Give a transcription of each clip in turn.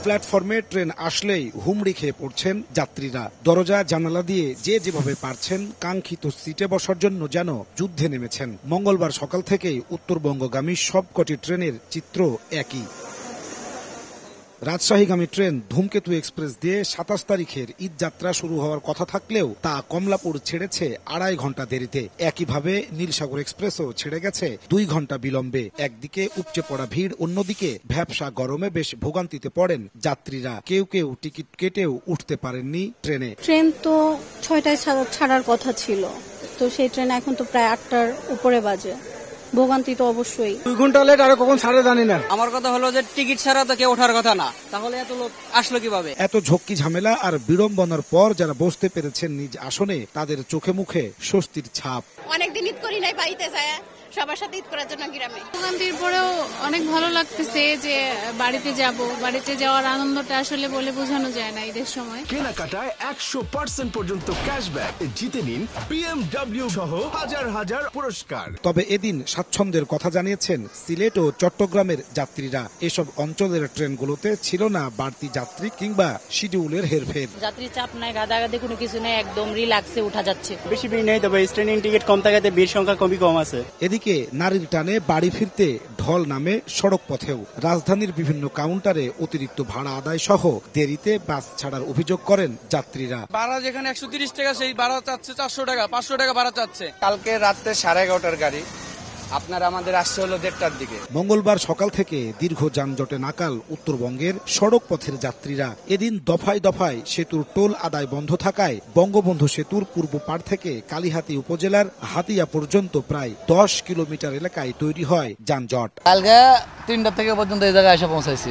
প্ল্যাটফর্মে ট্রেন আসলেই হুমড়ি খেয়ে পড়ছেন যাত্রীরা। দরজা জানালা দিয়ে যে যেভাবে পারছেন কাঙ্ক্ষিত সিটে বসার জন্য যেন যুদ্ধে নেমেছেন। মঙ্গলবার সকাল থেকেই উত্তরবঙ্গগামী সবকটি ট্রেনের চিত্র একই। রাজশাহীগামী ট্রেন ধূমকেতু এক্সপ্রেস দিয়ে ২৭ তারিখের ঈদ যাত্রা শুরু হওয়ার কথা থাকলেও তা কমলাপুর ছেড়েছে ২.৫ ঘন্টা দেরিতে। একইভাবে নীলসাগর এক্সপ্রেসও ছেড়ে গেছে ২ ঘন্টা বিলম্বে। একদিকে উপচে পড়া ভিড়, অন্যদিকে ভ্যাপসা গরমে বেশ ভোগান্তিতে পড়েন যাত্রীরা। কেউ কেউ টিকিট কেটেও উঠতে পারেননি ট্রেনে। ট্রেন তো ৬টায় ছাড়ার কথা ছিল, তো সেই ট্রেন এখন তো প্রায় ৮টার উপরে বাজে। ভোগান্তি তো অবশ্যই। ২ ঘন্টা লেট, আর কখন ছাড়ে জানি না। আমার কথা হলো যে টিকিট ছাড়া তো কেউ ওঠার কথা না, তাহলে এত লোক আসলো কিভাবে? এত ঝক্কি ঝামেলা আর বিড়ম্বনার পর যারা বসতে পেরেছেন নিজ আসনে, তাদের চোখে মুখে স্বস্তির ছাপ। অনেকদিন ঈদ করি নাই, বাড়িতে যায় সবার সাথে ঈদ করার জন্য গ্রামে। ভোগান্তির পরেও অনেক ভালো লাগতেছে যে বাড়িতে যাব। বাড়িতে যাওয়ার আনন্দটা আসলে বলে বোঝানো যায় না ঈদের সময়। কেনাকাটায় ১০০% পর্যন্ত ক্যাশব্যাক জিতে নিন BMW সহ হাজার হাজার পুরস্কার। তবে এদিন স্বাচ্ছন্দ্যের কথা জানিয়েছেন সিলেট ও চট্টগ্রামের যাত্রীরা। এসব অঞ্চলের ট্রেনগুলোতে ছিল না বাড়তি যাত্রী কিংবা শিডিউলের হেরফের। যাত্রী চাপ নাই, গাদাগাদি কোনো কিছু নেই, একদম রিল্যাক্সে উঠা যাচ্ছে। বেশি ভিড় নেই, তবে ট্রেনিং টিকিট কম থাকাতে ভিড় সংখ্যা কম আছে। এদিকে নারীর টানে বাড়ি ফিরতে ঢল নামে সড়ক পথেও। রাজধানীর বিভিন্ন কাউন্টারে অতিরিক্ত ভাড়া আদায় সহ দেরিতে বাস ছাড়ার অভিযোগ করেন যাত্রীরা। ভাড়া যেখানে ১৩০ টাকা সেই ভাড়া চাচ্ছে ৪০০ টাকা, ৫০০ টাকা ভাড়া চাচ্ছে। কালকে রাত্রে 11:30টার গাড়ি, আপনার আমাদের আসছে হলো 1:30টার দিকে। মঙ্গলবার সকাল থেকে দীর্ঘ যানজটে নাকাল উত্তরবঙ্গের সড়ক পথের যাত্রীরা। এদিন দফায় দফায় সেতুর টোল আদায় বন্ধ থাকায় বঙ্গবন্ধু সেতুর পূর্ব পাড় থেকে কালিহাতী উপজেলার হাতিয়া পর্যন্ত প্রায় ১০ কিলোমিটার এলাকায় তৈরি হয় যানজট। কালকে ৩টা থেকে পর্যন্ত এই জায়গায় এসে পৌঁছাইছি।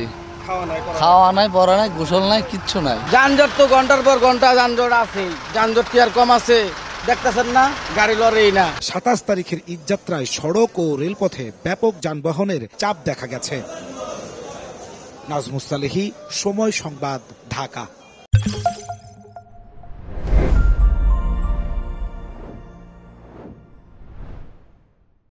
খাওয়া নাই, পড়া নাই, গোসল নাই, কিচ্ছু নাই। যানজট তো ঘন্টার পর ঘন্টা যানজট আছেই। যানজট কি আর কম আছে? দেখতেছেন না, গাড়ি লড়েই না। ২৭ তারিখের ঈদ যাত্রায় সড়ক ও রেলপথে ব্যাপক যানবাহনের চাপ দেখা গেছে। নাজমুস সালেহী, সময় সংবাদ, ঢাকা।